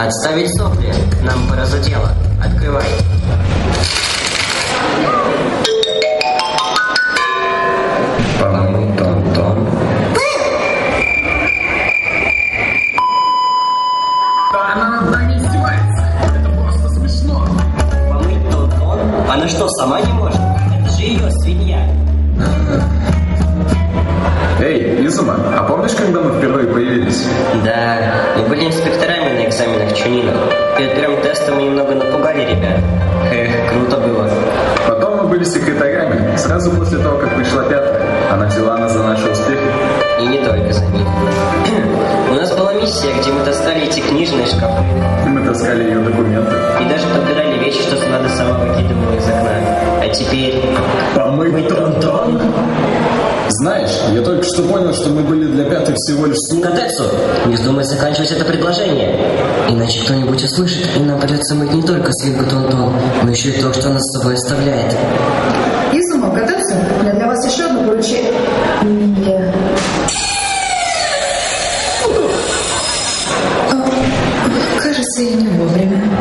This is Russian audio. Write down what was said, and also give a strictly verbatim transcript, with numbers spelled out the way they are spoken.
Отставить сопли. Нам пора за дело. Открывай. Пам-тон-тон. Она над нами издевается. Это просто смешно. Помыть тон-тон? Она что, сама не может? Это же ее свинья. Эй, Изума, а помнишь, когда мы впервые появились? Да, мы были инспекторами на экзаменах Чунина. Перед первым тестом мы немного напугали ребят. Эх, круто было. Потом мы были секретарями. Сразу после того, как пришла пятая, она взяла нас за наши успехи. И не только за них. У нас была миссия, где мы таскали эти книжные шкафы. Мы таскали ее документы. И даже подбирали вещи, что надо сама выкидывала из окна. А теперь... Помыть тон-тон? Знаешь, я только что понял, что мы были для пятой всего лишь слух. Катецу, не вздумай заканчивать это предложение. Иначе кто-нибудь услышит, и нам придется мыть не только свинку Тон-Тон, но еще и то, что она с собой оставляет. Изума, Катецу, у меня для вас еще одно поручение. Кажется, я не вовремя.